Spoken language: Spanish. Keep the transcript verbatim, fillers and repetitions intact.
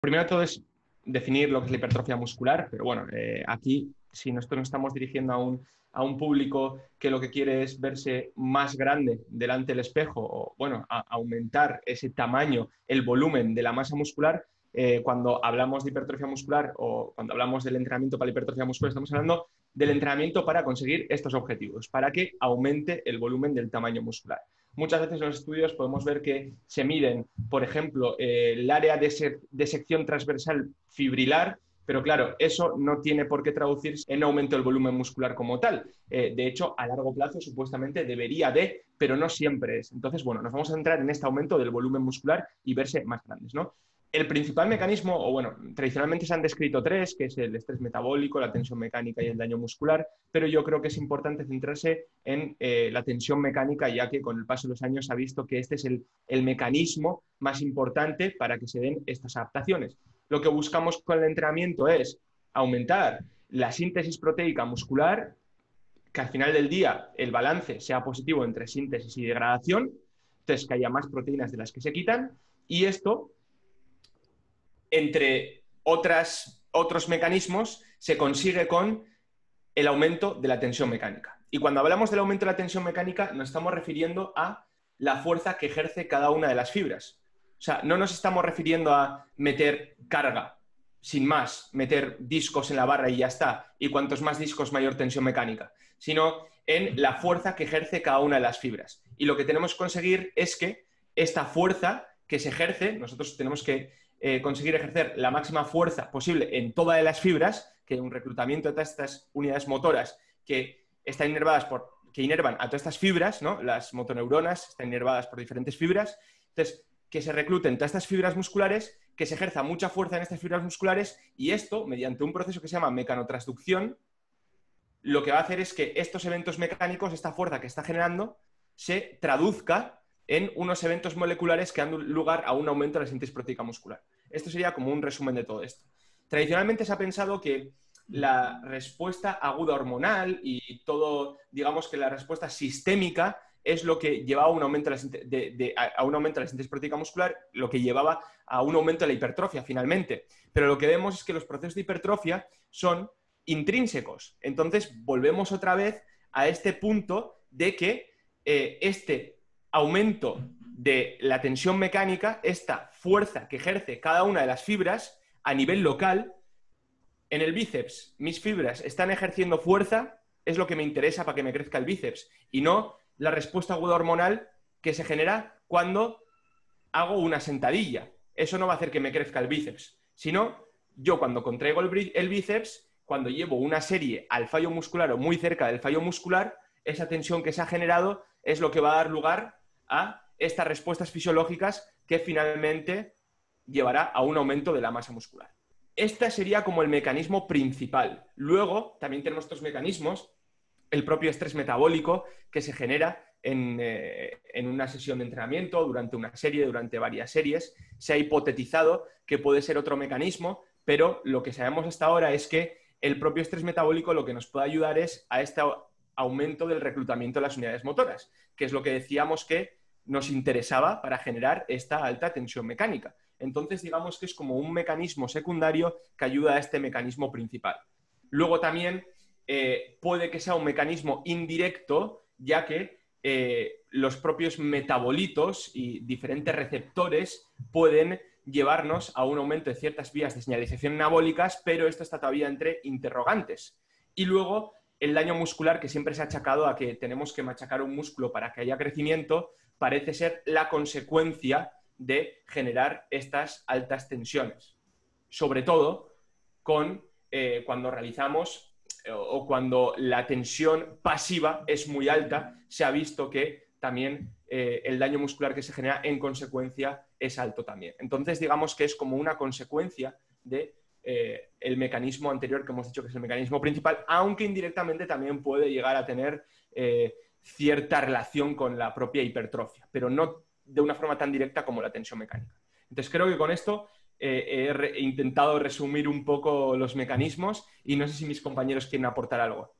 Primero de todo es definir lo que es la hipertrofia muscular, pero bueno, eh, aquí si nosotros nos estamos dirigiendo a un, a un público que lo que quiere es verse más grande delante del espejo o, bueno, a, aumentar ese tamaño, el volumen de la masa muscular, eh, cuando hablamos de hipertrofia muscular o cuando hablamos del entrenamiento para la hipertrofia muscular, estamos hablando del entrenamiento para conseguir estos objetivos, para que aumente el volumen del tamaño muscular. Muchas veces en los estudios podemos ver que se miden, por ejemplo, eh, el área de, se de sección transversal fibrilar, pero claro, eso no tiene por qué traducirse en aumento del volumen muscular como tal. Eh, de hecho, a largo plazo supuestamente debería de, pero no siempre es. Entonces, bueno, nos vamos a centrar en este aumento del volumen muscular y verse más grandes, ¿no? El principal mecanismo, o bueno, tradicionalmente se han descrito tres, que es el estrés metabólico, la tensión mecánica y el daño muscular, pero yo creo que es importante centrarse en eh, la tensión mecánica, ya que con el paso de los años se ha visto que este es el, el mecanismo más importante para que se den estas adaptaciones. Lo que buscamos con el entrenamiento es aumentar la síntesis proteica muscular, que al final del día el balance sea positivo entre síntesis y degradación, entonces que haya más proteínas de las que se quitan, y esto entre otras, otros mecanismos, se consigue con el aumento de la tensión mecánica. Y cuando hablamos del aumento de la tensión mecánica, nos estamos refiriendo a la fuerza que ejerce cada una de las fibras. O sea, no nos estamos refiriendo a meter carga, sin más, meter discos en la barra y ya está, y cuantos más discos, mayor tensión mecánica, sino en la fuerza que ejerce cada una de las fibras. Y lo que tenemos que conseguir es que esta fuerza que se ejerce, nosotros tenemos que eh, conseguir ejercer la máxima fuerza posible en todas las fibras, que un reclutamiento de todas estas unidades motoras que están inervadas por, que inervan a todas estas fibras, ¿no? Las motoneuronas están inervadas por diferentes fibras, entonces que se recluten todas estas fibras musculares, que se ejerza mucha fuerza en estas fibras musculares y esto, mediante un proceso que se llama mecanotransducción, lo que va a hacer es que estos eventos mecánicos, esta fuerza que está generando, se traduzca en unos eventos moleculares que dan lugar a un aumento de la síntesis proteica muscular. Esto sería como un resumen de todo esto. Tradicionalmente se ha pensado que la respuesta aguda hormonal y todo, digamos que la respuesta sistémica es lo que llevaba a un aumento de, la, de, de, a un aumento de la síntesis proteica muscular, lo que llevaba a un aumento de la hipertrofia finalmente. Pero lo que vemos es que los procesos de hipertrofia son intrínsecos. Entonces volvemos otra vez a este punto de que eh, este aumento de la tensión mecánica, esta fuerza que ejerce cada una de las fibras a nivel local, en el bíceps mis fibras están ejerciendo fuerza, es lo que me interesa para que me crezca el bíceps, y no la respuesta aguda hormonal que se genera cuando hago una sentadilla. Eso no va a hacer que me crezca el bíceps, sino yo cuando contraigo el, el bíceps, cuando llevo una serie al fallo muscular o muy cerca del fallo muscular, esa tensión que se ha generado es lo que va a dar lugar a estas respuestas fisiológicas que finalmente llevará a un aumento de la masa muscular. Este sería como el mecanismo principal. Luego también tenemos otros mecanismos, el propio estrés metabólico que se genera en, eh, en una sesión de entrenamiento, durante una serie, durante varias series. Se ha hipotetizado que puede ser otro mecanismo, pero lo que sabemos hasta ahora es que el propio estrés metabólico lo que nos puede ayudar es a este aumento del reclutamiento de las unidades motoras, que es lo que decíamos que nos interesaba para generar esta alta tensión mecánica. Entonces, digamos que es como un mecanismo secundario que ayuda a este mecanismo principal. Luego también eh, puede que sea un mecanismo indirecto, ya que eh, los propios metabolitos y diferentes receptores pueden llevarnos a un aumento de ciertas vías de señalización anabólicas, pero esto está todavía entre interrogantes. Y luego el daño muscular, que siempre se ha achacado a que tenemos que machacar un músculo para que haya crecimiento, parece ser la consecuencia de generar estas altas tensiones. Sobre todo con, eh, cuando realizamos eh, o cuando la tensión pasiva es muy alta, se ha visto que también eh, el daño muscular que se genera en consecuencia es alto también. Entonces, digamos que es como una consecuencia de eh, el mecanismo anterior que hemos dicho que es el mecanismo principal, aunque indirectamente también puede llegar a tener eh, cierta relación con la propia hipertrofia, pero no de una forma tan directa como la tensión mecánica. Entonces creo que con esto eh, he, re he intentado resumir un poco los mecanismos y no sé si mis compañeros quieren aportar algo.